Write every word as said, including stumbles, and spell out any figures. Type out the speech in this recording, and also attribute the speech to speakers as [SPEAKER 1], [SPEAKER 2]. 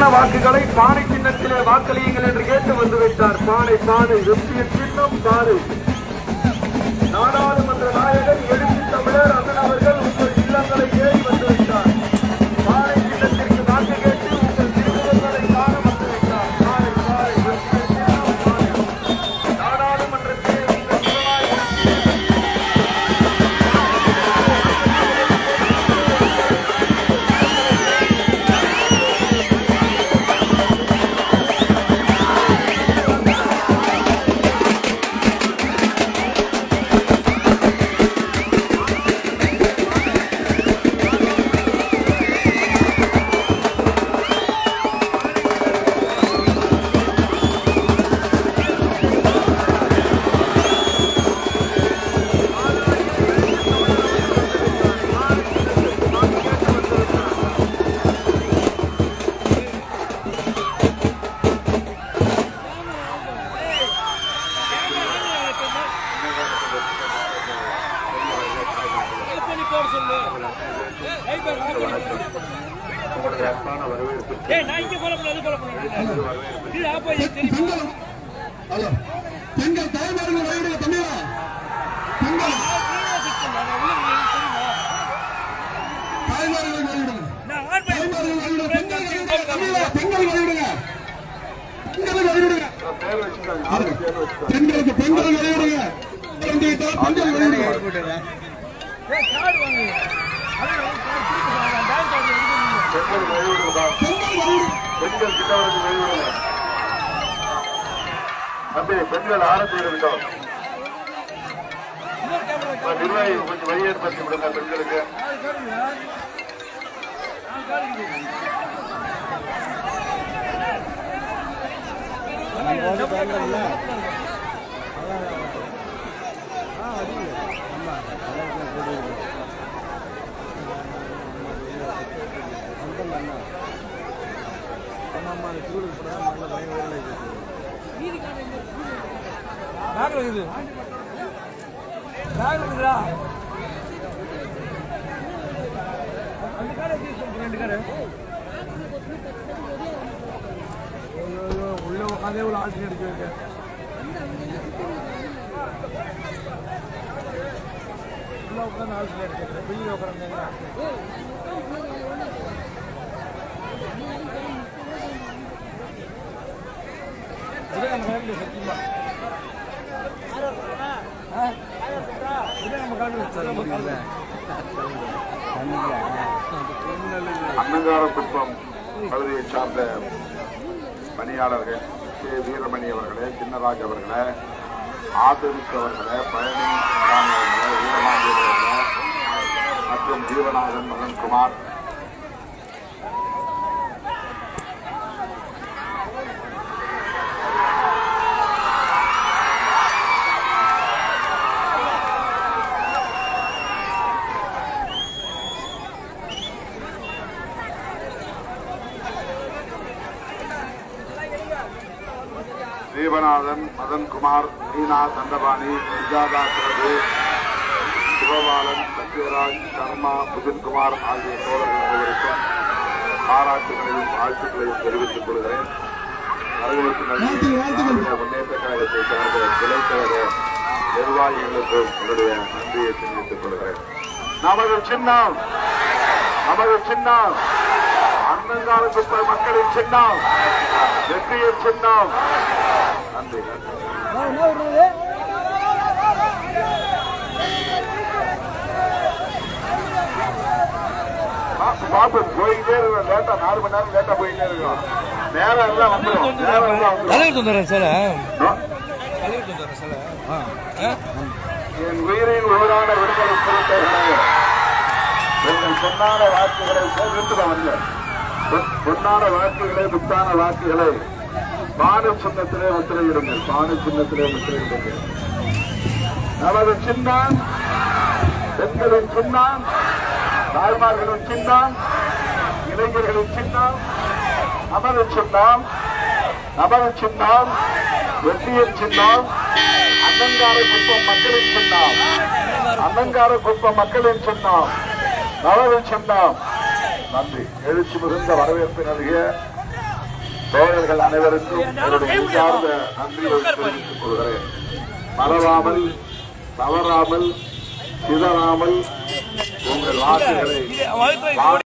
[SPEAKER 1] வாக்குகளை பானை சின்னத்திலே வாக்களியுங்கள் என்று கேட்டு வந்து வைத்தார். பானை பானை வெற்றிய சின்னம் பானை. நாடாளுமன்ற நாயகர் எழுச்சி தமிழர் அண்ணன் அவர்கள் உங்கள் இல்லங்களை ஏறி வந்து வைத்தார். பானை சின்னத்திற்கு வாக்கு கேட்டு உங்கள் திருமுகங்களை காண வந்து வைத்தார். பானை பானை வெற்றிய சின்னம் பானை. நாடாளுமன்றத்திலே உங்கள் முதலாய்
[SPEAKER 2] பெண்கள் தாய்மார்கள் வழிவிடுங்க தமிழா பெண்கள் தாய்மார்கள் வழிவிடுங்க தாய்மார்கள் வழிவிடுங்க பெண்கள் தமிழா பெண்கள் வழிவிடுங்க பெண்கள் வழிவிடுங்க பெண்களுக்கு பெண்கள் வழிவிடுங்க பெண்கள் வழிவிடுங்க
[SPEAKER 1] பெண்கள் கிட்டவருக்கு வெளியிடுங்க. தம்பி பெண்கள் ஆரத்தி விட்டோம். நிர்வாகி கொஞ்சம் வெளியேற்படுத்தி விடுங்க பெண்களுக்கு.
[SPEAKER 3] உள்ள உட்காந்தே ஒரு ஆட்சி அடிக்க வைக்க உள்ள உட்காந்து ஆட்சி அடிக்க வெளியே உட்காந்து சத்தியமா
[SPEAKER 1] அன்னங்காரக்குப்பம் பகுதியை சார்ந்த பணியாளர்கள் கே வீரமணி அவர்களே, சின்னராஜ் அவர்களே, ஆதரிப்பு அவர்களே, பழனி அவர்களே, வீரமாண்டி அவர்களே மற்றும் ஜீவநாதன் மகன்குமார் ஜீவநாதன், மதன்குமார், மீனா, தண்டபாணி, சுஜாதா, பிரபு, சிவபாலன், சத்யராஜ், சர்மா, புஜன்குமார் ஆகிய தோழர்கள் அனைவருக்கும் பாராட்டுகளையும் வாழ்த்துக்களையும் தெரிவித்துக் கொள்கிறேன். வரவேற்பு நன்றி. முன்னேற்ற கழகத்தை சார்ந்த கிளைக்கழக நிர்வாகிகளுக்கும் என்னுடைய நன்றியை தெரிவித்துக் கொள்கிறேன். நமது சின்னம் நமது சின்னம் அன்னங்காலக்குப்ப மக்களின் சின்னம், வெற்றியின் சின்னம். நன்றி பாப்பு போயிட்டே இருக்கோம். லேட்டா நாலு மணி நேரம் லேட்டா போயிட்டே இருக்கோம். நேரம் எல்லாம் வந்துடும். நேரம் எல்லாம் என் உயிரின் ஊரான விடுதலை பொருட்கள் எங்கள் பொன்னான வாக்குகளை வந்து பொன்னான வாக்குகளை முத்தான வாக்குகளை பானை சின்னத்திலே முத்திரையிடுங்கள். பானை சின்னத்திலே முத்திரையிடுங்கள். நமது சின்னம் பெண்களின் சின்னம், தாய்மார்களின் சின்னம், இளைஞர்களின் சின்னம், நமது சின்னம் நமது சின்னம், வெற்றியின் சின்னம், அன்னங்காரக்குப்பம் மக்களின் சின்னம், அன்னங்காரக்குப்பம் மக்களின் சின்னம், நமது சின்னம். நன்றி. எழுச்சி மிகுந்த வரவேற்பை நல்கிய தோழர்கள் அனைவருக்கும் என்னுடைய சார்ந்த நன்றியை தெரிவித்துக் கொள்கிறேன். மறவாமல் தவறாமல் சிதறாமல் உங்கள் வாக்குகளை